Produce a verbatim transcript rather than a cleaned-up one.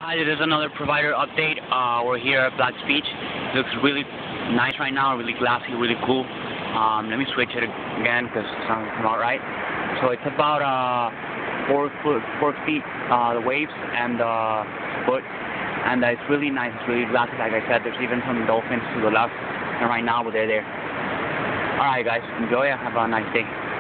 Hi, this is another provider update. Uh, we're here at Black's Beach. It looks really nice right now, really glassy, really cool. Um, let me switch it again because it's not come out right. So it's about uh, four foot, four feet uh, the waves and uh, foot, and uh, it's really nice. It's really glassy, like I said. There's even some dolphins to the left, and right now they're there. All right, guys, enjoy. Have a nice day.